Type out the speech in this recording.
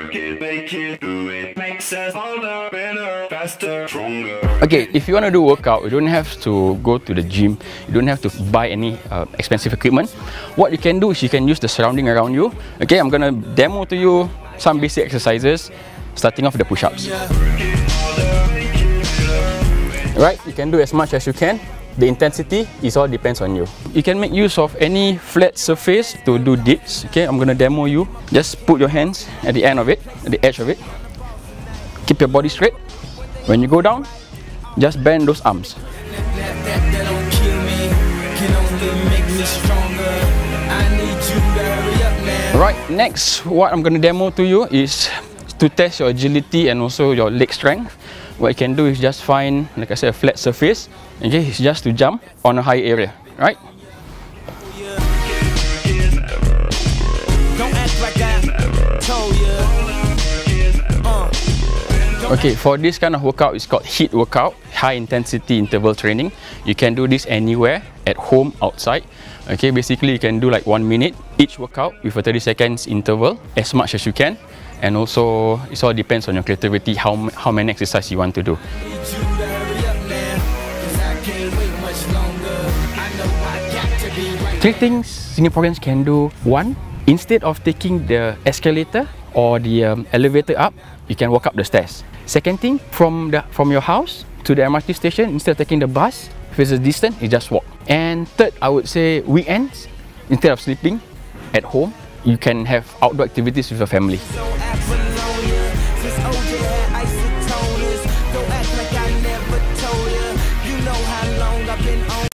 Work it, make it, do it. Makes us older, better, faster, stronger. Okay, if you want to do workout, you don't have to go to the gym. You don't have to buy any expensive equipment. What you can do is you can use the surrounding around you. Okay, I'm gonna demo to you some basic exercises, starting off with the push-ups. Right, you can do as much as you can. The intensity is all depends on you. You can make use of any flat surface to do dips. Okay, I'm gonna demo you. Just put your hands at the end of it, at the edge of it. Keep your body straight. When you go down, just bend those arms. Right, next what I'm gonna demo to you is to test your agility and also your leg strength. What you can do is just find, like I said, a flat surface. Okay, it's just to jump on a high area, right? Okay, for this kind of workout, it's called HIIT workout, high intensity interval training. You can do this anywhere, at home, outside. Okay, basically you can do like 1 minute each workout with a 30 seconds interval, as much as you can. And also, it all depends on your creativity, how many exercises you want to do. 3 things Singaporeans can do. 1, instead of taking the escalator or the elevator up, you can walk up the stairs. Second thing, from your house to the MRT station, instead of taking the bus, if it's a distance, you just walk. And third, I would say weekends, instead of sleeping at home, you can have outdoor activities with your family.